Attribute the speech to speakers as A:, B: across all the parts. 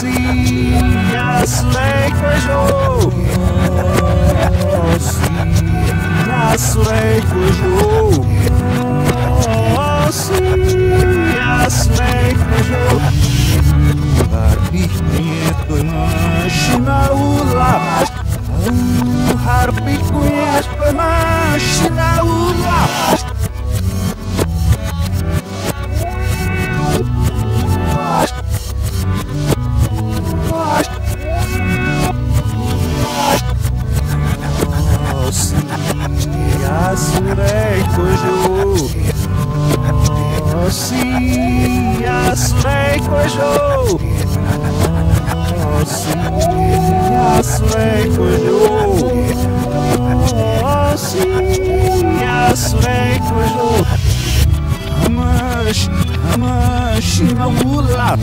A: Asurei cojo, asurei cojo, asurei cojo. Harbi kunyeto mashina ula, harbi kunyeto mashina ula. Asurei cojo, asurei cojo, asurei cojo, asurei cojo. Amashina ula,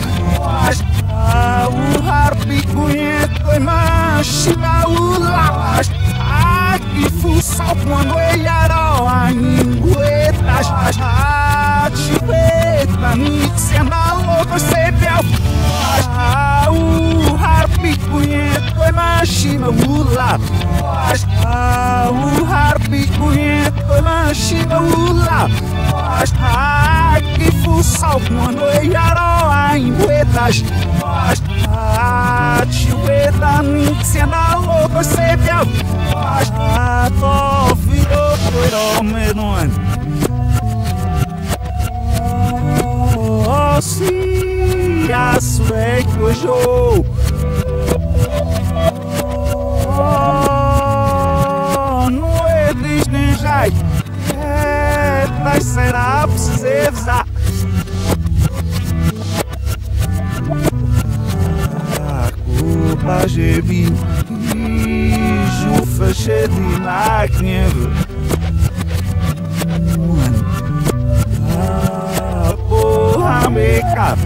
A: o harpi kunyeto mashina ula. Que fuçal quando eiaro a inguetas, a chiveta, mixia na louca, sebel. O harpi kunyeto é machina ula. O harpi kunyeto é machina ula. Que fuçal quando eiaro a inguetas, a chiveta, mixia na louca, sebel. Tô virou coiro menor. Se asurei cojo, não é desnejai, mas será preciso avisar. A culpa gebi. Fachete na kneve, porra meca,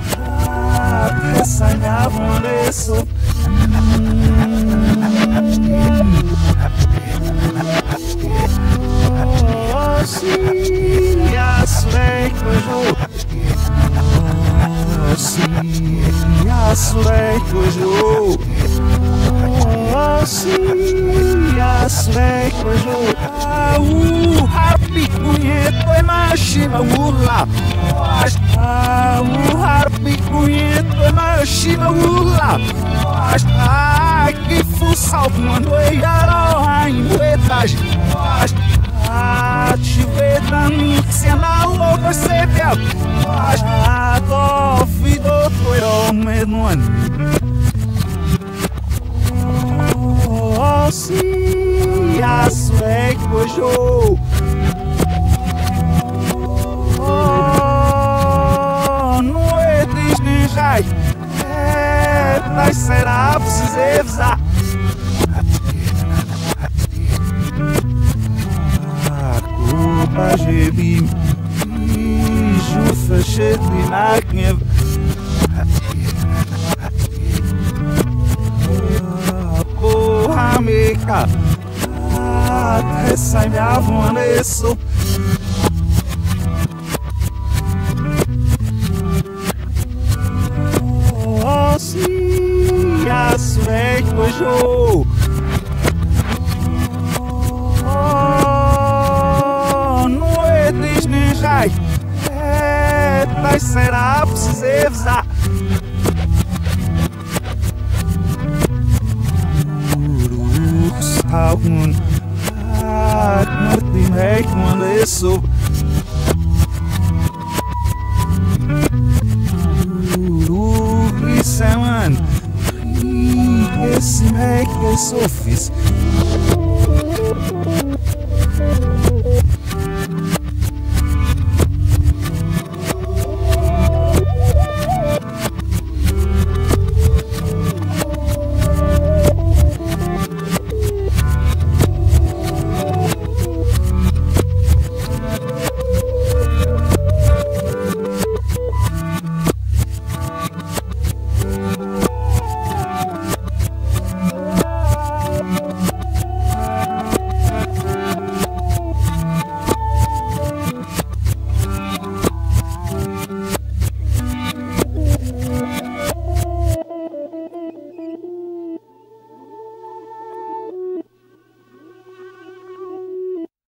A: sanhavam isso. Se asurei cojo, se asurei cojo. Asurei cojo, o harpi kunyeto é machina ula. O harpi kunyeto é machina ula. Que fuçal quando eiaro a inguetas, a chiveta mixia na louca sebel. Tô vidou coiro menor. Se asurei cojo, não é desnejai, mas será preciso avisar. A culpa gebi, fachete na kneve. Amiga, sai me avaneço. Se asurei cojo, não é desnejai, mas será preciso avisar. Algum morte me quando isso isso é mano esse me que sofis